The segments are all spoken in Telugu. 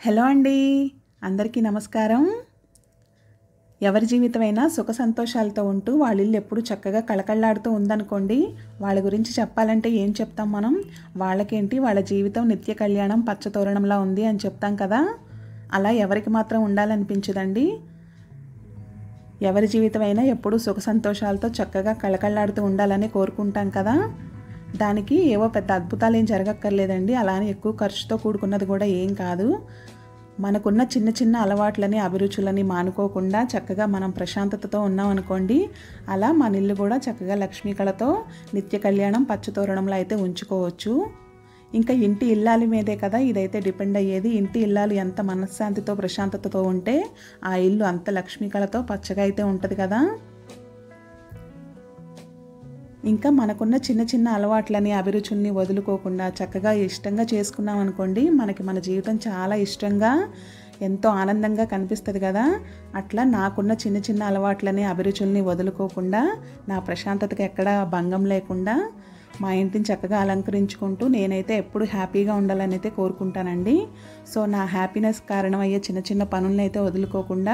హలో అండి, అందరికీ నమస్కారం. ఎవరి జీవితమైనా సుఖ సంతోషాలతో ఉంటూ వాళ్ళ ఇల్లు ఎప్పుడు చక్కగా కళకళలాడుతూ ఉందనుకోండి, వాళ్ళ గురించి చెప్పాలంటే ఏం చెప్తాం మనం? వాళ్ళకేంటి వాళ్ళ జీవితం నిత్య కళ్యాణం పచ్చతోరణంలా ఉంది అని చెప్తాం కదా. అలా ఎవరికి మాత్రం ఉండాలనిపించదండి. ఎవరి జీవితమైనా ఎప్పుడూ సుఖ సంతోషాలతో చక్కగా కళకళలాడుతూ ఉండాలని కోరుకుంటాం కదా. దానికి ఏవో పెద్ద అద్భుతాలు ఏం జరగక్కర్లేదండి. అలానే ఎక్కువ ఖర్చుతో కూడుకున్నది కూడా ఏం కాదు. మనకున్న చిన్న చిన్న అలవాట్లని, అభిరుచులని మానుకోకుండా చక్కగా మనం ప్రశాంతతతో ఉన్నామనుకోండి, అలా మన ఇల్లు కూడా చక్కగా లక్ష్మీ కళతో నిత్య కళ్యాణం పచ్చతోరణంలో అయితే ఉంచుకోవచ్చు. ఇంకా ఇంటి ఇల్లాలి మీదే కదా ఇదైతే డిపెండ్ అయ్యేది. ఇంటి ఇల్లాలు ఎంత మనశ్శాంతితో ప్రశాంతతతో ఉంటే ఆ ఇల్లు అంత లక్ష్మీ కళతో పచ్చగా అయితే ఉంటుంది కదా. ఇంకా మనకున్న చిన్న చిన్న అలవాట్లని, అభిరుచుల్ని వదులుకోకుండా చక్కగా ఇష్టంగా చేసుకున్నాం అనుకోండి, మనకి మన జీవితం చాలా ఇష్టంగా ఎంతో ఆనందంగా కనిపిస్తుంది కదా. అట్లా నాకున్న చిన్న చిన్న అలవాట్లని, అభిరుచుల్ని వదులుకోకుండా, నా ప్రశాంతతకి ఎక్కడా భంగం లేకుండా మా ఇంటిని చక్కగా అలంకరించుకుంటూ నేనైతే ఎప్పుడు హ్యాపీగా ఉండాలని అయితే కోరుకుంటానండి. సో నా హ్యాపీనెస్ కారణం అయ్యే చిన్న చిన్న పనులను అయితే వదులుకోకుండా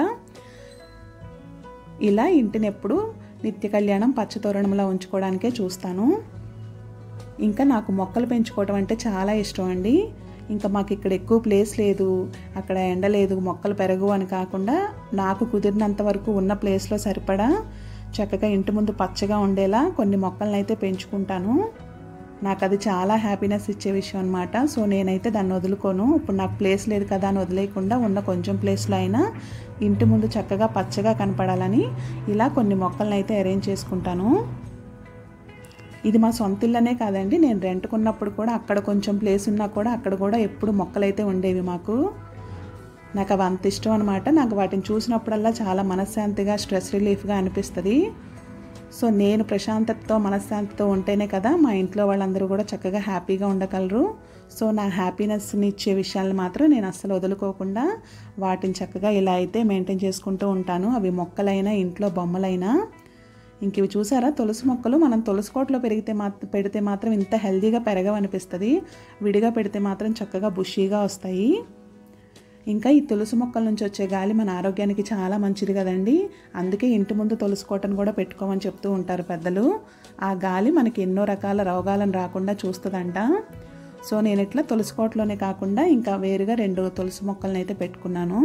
ఇలా ఇంటిని ఎప్పుడు నిత్య కళ్యాణం పచ్చతోరణంలా ఉంచుకోవడానికే చూస్తాను. ఇంకా నాకు మొక్కలు పెంచుకోవడం అంటే చాలా ఇష్టం అండి. ఇంకా మాకు ఇక్కడ ఎక్కువ ప్లేస్ లేదు, అక్కడ ఎండ లేదు, మొక్కలు పెరగవు అని కాకుండా నాకు కుదిరినంత వరకు ఉన్న ప్లేస్లో సరిపడా చక్కగా ఇంటి ముందు పచ్చగా ఉండేలా కొన్ని మొక్కలను అయితే పెంచుకుంటాను. నాకు అది చాలా హ్యాపీనెస్ ఇచ్చే విషయం అనమాట. సో నేనైతే దాన్ని వదులుకోను. ఇప్పుడు నాకు ప్లేస్ లేదు కదా అని వదిలేయకుండా ఉన్న కొంచెం ప్లేస్లో అయినా ఇంటి ముందు చక్కగా పచ్చగా కనపడాలని ఇలా కొన్ని మొక్కలను అయితే అరేంజ్ చేసుకుంటాను. ఇది మా సొంత ఇల్లనే కాదండి, నేను రెంట్కున్నప్పుడు కూడా అక్కడ కొంచెం ప్లేస్ ఉన్నా కూడా అక్కడ కూడా ఎప్పుడు మొక్కలైతే ఉండేవి మాకు. నాకు అవి అంత ఇష్టం అనమాట. నాకు వాటిని చూసినప్పుడల్లా చాలా మనశ్శాంతిగా, స్ట్రెస్ రిలీఫ్గా అనిపిస్తుంది. సో నేను ప్రశాంతతతో, మనశ్శాంతితో ఉంటేనే కదా మా ఇంట్లో వాళ్ళందరూ కూడా చక్కగా హ్యాపీగా ఉండగలరు. సో నా హ్యాపీనెస్ని ఇచ్చే విషయాలను మాత్రం నేను అస్సలు వదులుకోకుండా వాటిని చక్కగా ఇలా అయితే మెయింటైన్ చేసుకుంటూ ఉంటాను. అవి మొక్కలైనా, ఇంట్లో బొమ్మలైనా. ఇంక ఇవి చూసారా, తులసి మొక్కలు మనం తులసి కోటలో పెడితే మాత్రం ఇంత హెల్దీగా పెరగవనిపిస్తుంది. విడిగా పెడితే మాత్రం చక్కగా బుషీగా వస్తాయి. ఇంకా ఈ తులసి మొక్కల నుంచి వచ్చే గాలి మన ఆరోగ్యానికి చాలా మంచిది కదండి. అందుకే ఇంటి ముందు తులసి కోటను కూడా పెట్టుకోమని చెప్తూ ఉంటారు పెద్దలు. ఆ గాలి మనకి ఎన్నో రకాల రోగాలను రాకుండా చూస్తుందంట. సో నేను ఇట్లా తులసి కోటలోనే కాకుండా ఇంకా వేరుగా 2 తులసి మొక్కలను అయితే పెట్టుకున్నాను.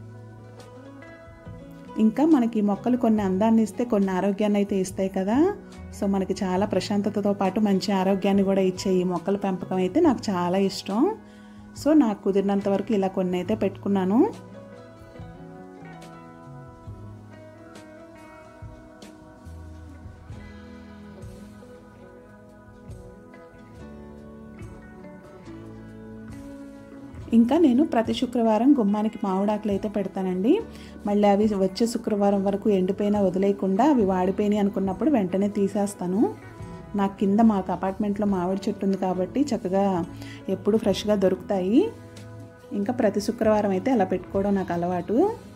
ఇంకా మనకి మొక్కలు కొన్ని అందాన్ని ఇస్తే, కొన్ని ఆరోగ్యాన్ని అయితే ఇస్తాయి కదా. సో మనకి చాలా ప్రశాంతతతో పాటు మంచి ఆరోగ్యాన్ని కూడా ఇచ్చే ఈ మొక్కల పెంపకం అయితే నాకు చాలా ఇష్టం. సో నాకు కుదిరినంత వరకు ఇలా కొన్ని అయితే పెట్టుకున్నాను. ఇంకా నేను ప్రతి శుక్రవారం గుమ్మానికి మామిడాకులు అయితే పెడతానండి. మళ్ళీ అవి వచ్చే శుక్రవారం వరకు ఎండిపోయినా వదిలేయకుండా అవి వాడిపోయినాయి అనుకున్నప్పుడు వెంటనే తీసేస్తాను. నాకు కింద మాకు అపార్ట్మెంట్లో మామిడి చెట్టు ఉంది కాబట్టి చక్కగా ఎప్పుడు ఫ్రెష్గా దొరుకుతాయి. ఇంకా ప్రతి శుక్రవారం అయితే అలా పెట్టుకోవడం నాకు అలవాటు.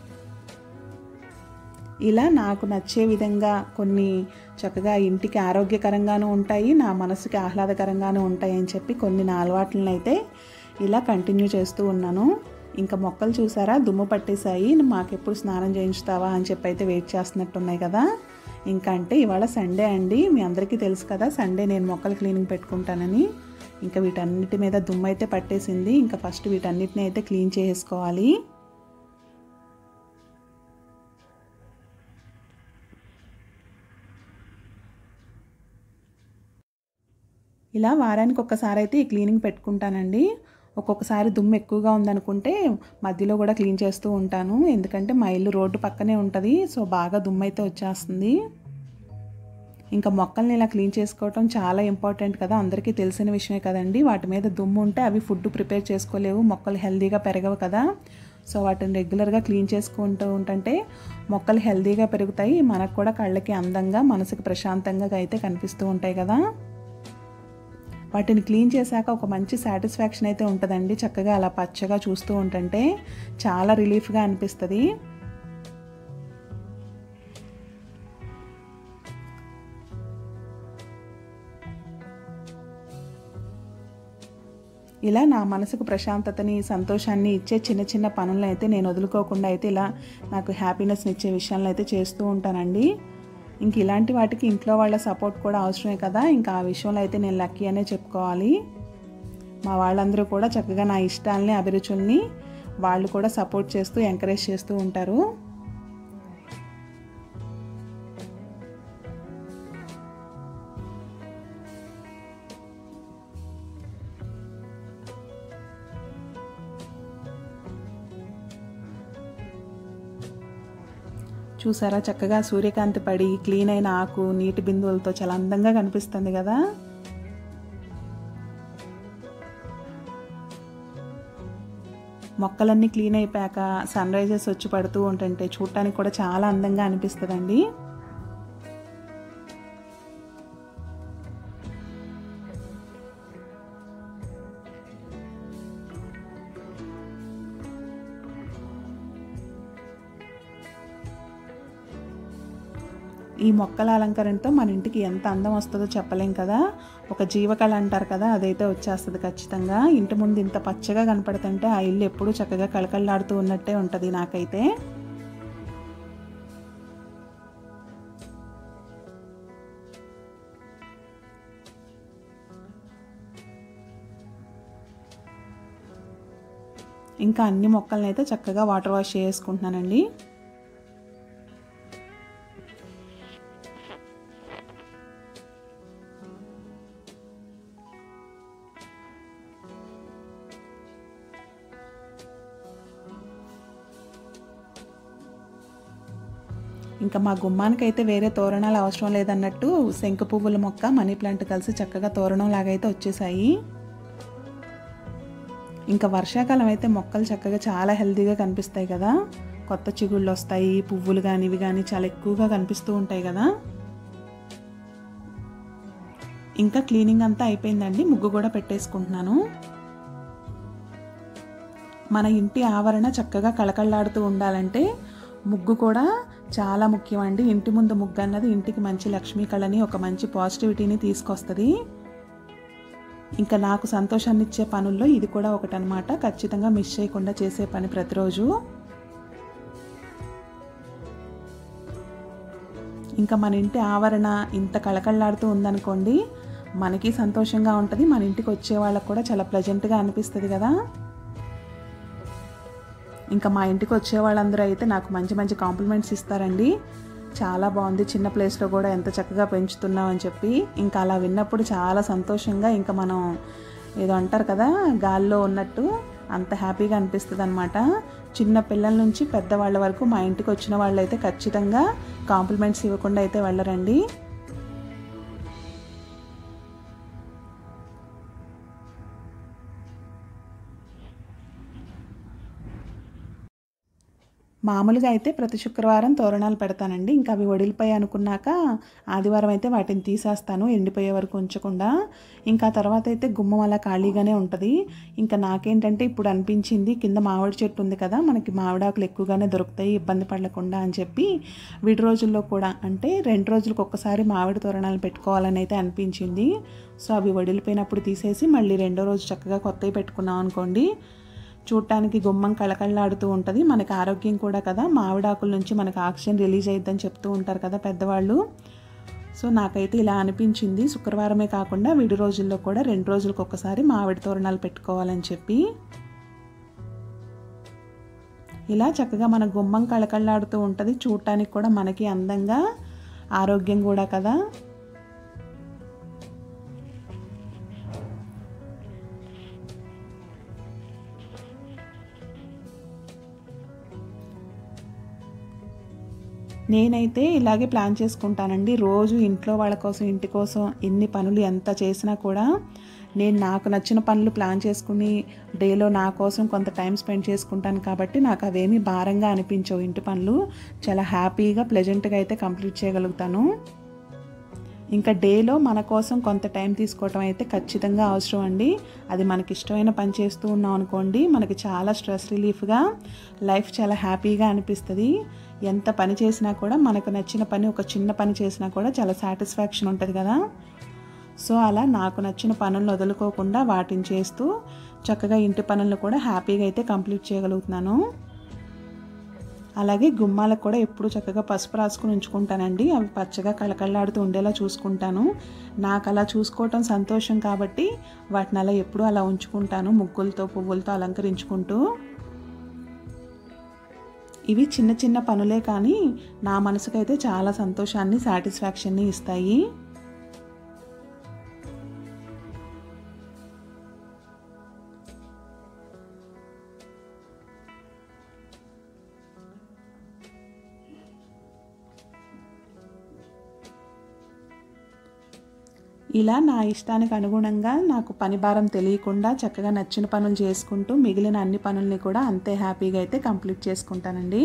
ఇలా నాకు నచ్చే విధంగా కొన్ని చక్కగా ఇంటికి ఆరోగ్యకరంగానూ ఉంటాయి, నా మనసుకి ఆహ్లాదకరంగానూ ఉంటాయి అని చెప్పి కొన్ని నా అలవాట్లను అయితే ఇలా కంటిన్యూ చేస్తూ ఉన్నాను. ఇంకా మొక్కలు చూసారా, దుమ్ము పట్టేశాయి. మాకెప్పుడు స్నానం చేయించుతావా అని చెప్పి అయితే వెయిట్ చేస్తున్నట్టున్నాయి కదా. ఇంకా అంటే ఇవాళ సండే అండి, మీ అందరికీ తెలుసు కదా సండే నేను మొక్కలు క్లీనింగ్ పెట్టుకుంటానని. ఇంకా వీటన్నిటి మీద దుమ్ము అయితే పట్టేసింది. ఇంకా ఫస్ట్ వీటన్నిటిని అయితే క్లీన్ చేసుకోవాలి. ఇలా వారానికి ఒక్కసారి అయితే ఈ క్లీనింగ్ పెట్టుకుంటానండి. ఒక్కొక్కసారి దుమ్ము ఎక్కువగా ఉందనుకుంటే మధ్యలో కూడా క్లీన్ చేస్తూ ఉంటాను. ఎందుకంటే మా ఇల్లు రోడ్డు పక్కనే ఉంటుంది. సో బాగా దుమ్ము అయితే వచ్చేస్తుంది. ఇంకా మొక్కల్ని ఇలా క్లీన్ చేసుకోవటం చాలా ఇంపార్టెంట్ కదా, అందరికీ తెలిసిన విషయమే కదండి. వాటి మీద దుమ్ము ఉంటే అవి ఫుడ్ ప్రిపేర్ చేసుకోలేవు, మొక్కలు హెల్దీగా పెరగవు కదా. సో వాటిని రెగ్యులర్గా క్లీన్ చేసుకుంటూ ఉంటుంటే మొక్కలు హెల్దీగా పెరుగుతాయి, మనకు కూడా కళ్ళకి అందంగా, మనసుకి ప్రశాంతంగా అయితే కనిపిస్తూ ఉంటాయి కదా. వాటిని క్లీన్ చేశాక ఒక మంచి సాటిస్ఫాక్షన్ అయితే ఉంటుందండి. చక్కగా అలా పచ్చగా చూస్తూ ఉంటుంటే చాలా రిలీఫ్గా అనిపిస్తుంది. ఇలా నా మనసుకు ప్రశాంతతని, సంతోషాన్ని ఇచ్చే చిన్న చిన్న పనులను అయితే నేను వదులుకోకుండా అయితే ఇలా నాకు హ్యాపీనెస్ని ఇచ్చే విషయాలను అయితే చేస్తూ ఉంటానండి. ఇంక ఇలాంటి వాటికి ఇంట్లో వాళ్ళ సపోర్ట్ కూడా అవసరమే కదా. ఇంకా ఆ విషయంలో అయితే నేను లక్కీ అనే చెప్పుకోవాలి. మా వాళ్ళందరూ కూడా చక్కగా నా ఇష్టాలని, అభిరుచుల్ని వాళ్ళు కూడా సపోర్ట్ చేస్తూ ఎంకరేజ్ చేస్తూ ఉంటారు. చూసారా చక్కగా సూర్యకాంతి పడి క్లీన్ అయిన ఆకు నీటి బిందువులతో చాలా అందంగా కనిపిస్తుంది కదా. మొక్కలన్నీ క్లీన్ అయిపోయాక సన్ రైజెస్ వచ్చి పడుతూ ఉంటుంటే చూడటానికి కూడా చాలా అందంగా అనిపిస్తుందండి. ఈ మొక్కల అలంకరణతో మన ఇంటికి ఎంత అందం వస్తుందో చెప్పలేం కదా. ఒక జీవకళ అంటారు కదా, అదైతే వచ్చేస్తుంది ఖచ్చితంగా. ఇంటి ముందు ఇంత పచ్చగా కనపడుతుంటే ఆ ఇల్లు ఎప్పుడూ చక్కగా కళకళలాడుతూ ఉన్నట్టే ఉంటుంది నాకైతే. ఇంకా అన్ని మొక్కలను అయితే చక్కగా వాటర్ వాష్ చేసుకుంటున్నానండి. ఇంకా మా గుమ్మానికి అయితే వేరే తోరణాలు అవసరం లేదన్నట్టు శంకు పువ్వుల మొక్క, మనీ ప్లాంట్ కలిసి చక్కగా తోరణం లాగైతే వచ్చేసాయి. ఇంకా వర్షాకాలం అయితే మొక్కలు చక్కగా చాలా హెల్తీగా కనిపిస్తాయి కదా. కొత్త చిగుళ్ళు వస్తాయి, పువ్వులు కానీ ఇవి కానీ చాలా ఎక్కువగా కనిపిస్తూ ఉంటాయి కదా. ఇంకా క్లీనింగ్ అంతా అయిపోయిందండి, ముగ్గు కూడా పెట్టేసుకుంటున్నాను. మన ఇంటి ఆవరణ చక్కగా కళకళలాడుతూ ఉండాలంటే ముగ్గు కూడా చాలా ముఖ్యం అండి. ఇంటి ముందు ముగ్గు అన్నది ఇంటికి మంచి లక్ష్మీ కళని, ఒక మంచి పాజిటివిటీని తీసుకొస్తుంది. ఇంకా నాకు సంతోషాన్ని ఇచ్చే పనుల్లో ఇది కూడా ఒకటనమాట. ఖచ్చితంగా మిస్ చేయకుండా చేసే పని ప్రతిరోజు. ఇంకా మన ఇంటి ఆవరణ ఇంత కళకళలాడుతూ ఉందనుకోండి, మనకి సంతోషంగా ఉంటుంది, మన ఇంటికి వచ్చే వాళ్ళకు కూడా చాలా ప్లెజెంట్గా అనిపిస్తుంది కదా. ఇంకా మా ఇంటికి వచ్చే వాళ్ళందరూ అయితే నాకు మంచి మంచి కాంప్లిమెంట్స్ ఇస్తారండి. చాలా బాగుంది, చిన్న ప్లేస్లో కూడా ఎంత చక్కగా పెంచుతున్నావు అని చెప్పి. ఇంకా అలా విన్నప్పుడు చాలా సంతోషంగా, ఇంకా మనం ఏదో అంటారు కదా గాల్లో ఉన్నట్టు అంత హ్యాపీగా అనిపిస్తుంది అనమాట. చిన్న పిల్లల నుంచి పెద్దవాళ్ళ వరకు మా ఇంటికి వచ్చిన వాళ్ళు అయితే ఖచ్చితంగా కాంప్లిమెంట్స్ ఇవ్వకుండా అయితే వెళ్ళరండి. మామూలుగా అయితే ప్రతి శుక్రవారం తోరణాలు పెడతానండి. ఇంకా అవి వడిలిపోయి అనుకున్నాక ఆదివారం అయితే వాటిని తీసేస్తాను, ఎండిపోయే వరకు ఉంచకుండా. ఇంకా తర్వాత అయితే గుమ్మం అలా ఖాళీగానే ఉంటుంది. ఇంకా నాకేంటంటే ఇప్పుడు అనిపించింది, కింద మామిడి చెట్టు ఉంది కదా, మనకి మామిడాకులు ఎక్కువగానే దొరుకుతాయి ఇబ్బంది పడకుండా అని చెప్పి విడి రోజుల్లో కూడా అంటే 2 రోజులకు ఒక్కసారి మామిడి తోరణాలు పెట్టుకోవాలని అయితే అనిపించింది. సో అవి వడిలిపోయినప్పుడు తీసేసి మళ్ళీ 2వ రోజు చక్కగా కొత్తవి పెట్టుకున్నాం అనుకోండి, చూడటానికి గుమ్మం కళకళలాడుతూ ఉంటుంది. మనకి ఆరోగ్యం కూడా కదా, మామిడాకుల నుంచి మనకు ఆక్సిజన్ రిలీజ్ అయ్యిద్దని చెప్తూ ఉంటారు కదా పెద్దవాళ్ళు. సో నాకైతే ఇలా అనిపించింది, శుక్రవారమే కాకుండా విడి రోజుల్లో కూడా 2 రోజులకు ఒకసారి మామిడి తోరణాలు పెట్టుకోవాలని చెప్పి. ఇలా చక్కగా మన గుమ్మం కళకళలాడుతూ ఉంటుంది, చూడటానికి కూడా మనకి అందంగా, ఆరోగ్యం కూడా కదా. నేనైతే ఇలాగే ప్లాన్ చేసుకుంటానండి. రోజు ఇంట్లో వాళ్ళ కోసం, ఇంటి కోసం ఎన్ని పనులు ఎంత చేసినా కూడా నేను నాకు నచ్చిన పనులు ప్లాన్ చేసుకుని డేలో నా కోసం కొంత టైం స్పెండ్ చేసుకుంటాను కాబట్టి నాకు అవేమీ భారంగా అనిపించవు. ఇంటి పనులు చాలా హ్యాపీగా, ప్లెజెంట్గా అయితే కంప్లీట్ చేయగలుగుతాను. ఇంకా డేలో మన కోసం కొంత టైం తీసుకోవటం అయితే ఖచ్చితంగా అవసరం అండి. అది మనకి ఇష్టమైన పని చేస్తూ ఉన్నాం అనుకోండి, మనకి చాలా స్ట్రెస్ రిలీఫ్గా, లైఫ్ చాలా హ్యాపీగా అనిపిస్తుంది. ఎంత పని చేసినా కూడా మనకు నచ్చిన పని, ఒక చిన్న పని చేసినా కూడా చాలా సాటిస్ఫాక్షన్ ఉంటుంది కదా. సో అలా నాకు నచ్చిన పనులను వదులుకోకుండా వాటిని చేస్తూ చక్కగా ఇంటి పనులను కూడా హ్యాపీగా అయితే కంప్లీట్ చేయగలుగుతున్నాను. అలాగే గుమ్మాలకు కూడా ఎప్పుడు చక్కగా పసుపు రాసుకుని ఉంచుకుంటానండి. అవి పచ్చగా కళకళలాడుతూ ఉండేలా చూసుకుంటాను. నాకు అలా చూసుకోవటం సంతోషం కాబట్టి వాటిని అలా ఎప్పుడూ అలా ఉంచుకుంటాను, ముగ్గులతో పువ్వులతో అలంకరించుకుంటూ. ఇవి చిన్న చిన్న పనులే కానీ నా మనసుకైతే చాలా సంతోషాన్ని, సాటిస్ఫాక్షన్ని ఇస్తాయి. ఇలా నా ఇష్టానికి అనుగుణంగా నాకు పని భారం తెలియకుండా చక్కగా నచ్చిన పనులు చేసుకుంటూ మిగిలిన అన్ని పనుల్ని కూడా అంతే హ్యాపీగా అయితే కంప్లీట్ చేసుకుంటానండి.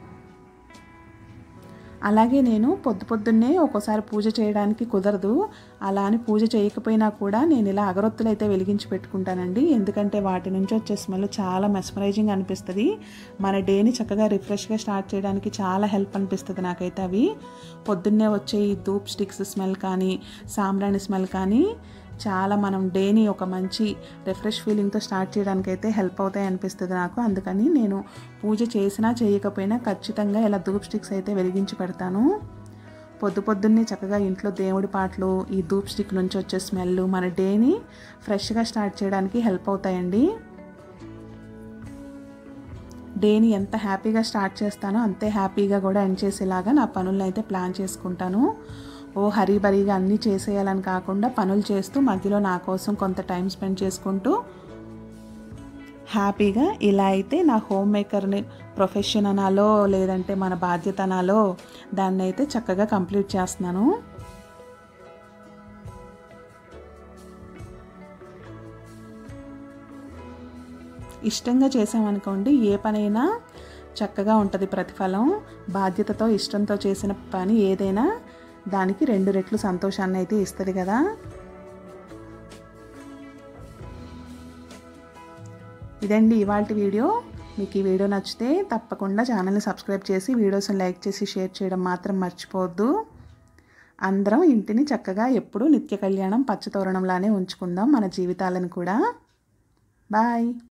అలాగే నేను పొద్దున్నే ఒక్కోసారి పూజ చేయడానికి కుదరదు. అలా అని పూజ చేయకపోయినా కూడా నేను ఇలా అగరొత్తులు అయితే వెలిగించి పెట్టుకుంటానండి. ఎందుకంటే వాటి నుంచి వచ్చే స్మెల్ చాలా మెస్మరైజింగ్ అనిపిస్తుంది. మన డేని చక్కగా రిఫ్రెష్గా స్టార్ట్ చేయడానికి చాలా హెల్ప్ అనిపిస్తుంది నాకైతే. అవి పొద్దున్నే వచ్చే ఈ ధూప్ స్టిక్స్ స్మెల్ కానీ, సాంబ్రాణి స్మెల్ కానీ చాలా మనం డేని ఒక మంచి రిఫ్రెష్ ఫీలింగ్తో స్టార్ట్ చేయడానికి అయితే హెల్ప్ అవుతాయి అనిపిస్తుంది నాకు. అందుకని నేను పూజ చేసినా చేయకపోయినా ఖచ్చితంగా ఇలా ధూప్ స్టిక్స్ అయితే వెలిగించి పెడతాను. పొద్దున్నే చక్కగా ఇంట్లో దేవుడి పాటలు, ఈ ధూప్ స్టిక్ నుంచి వచ్చే స్మెల్ మన డేని ఫ్రెష్గా స్టార్ట్ చేయడానికి హెల్ప్ అవుతాయండి. డేని ఎంత హ్యాపీగా స్టార్ట్ చేస్తానో అంతే హ్యాపీగా కూడా ఎండ్ చేసేలాగా నా పనులను అయితే ప్లాన్ చేసుకుంటాను. హరీబరీగా అన్నీ చేసేయాలని కాకుండా పనులు చేస్తూ మధ్యలో నా కోసం కొంత టైం స్పెండ్ చేసుకుంటూ హ్యాపీగా ఇలా అయితే నా హోమ్ మేకర్ని ప్రొఫెషన్ అనాలో లేదంటే మన బాధ్యత అనాలో దాన్ని అయితే చక్కగా కంప్లీట్ చేస్తున్నాను. ఇష్టంగా చేసామనుకోండి ఏ పనైనా చక్కగా ఉంటుంది ప్రతిఫలం. బాధ్యతతో ఇష్టంతో చేసిన పని ఏదైనా దానికి 2 రెట్లు సంతోషాన్ని అయితే ఇస్తుంది కదా. ఇదండి ఇవాల్టి వీడియో. మీకు ఈ వీడియో నచ్చితే తప్పకుండా ఛానల్ని సబ్స్క్రైబ్ చేసి వీడియోస్ని లైక్ చేసి షేర్ చేయడం మాత్రం మర్చిపోవద్దు. అందరం ఇంటిని చక్కగా ఎప్పుడూ నిత్య కళ్యాణం పచ్చతోరణంలానే ఉంచుకుందాం మన జీవితాలను కూడా. బాయ్.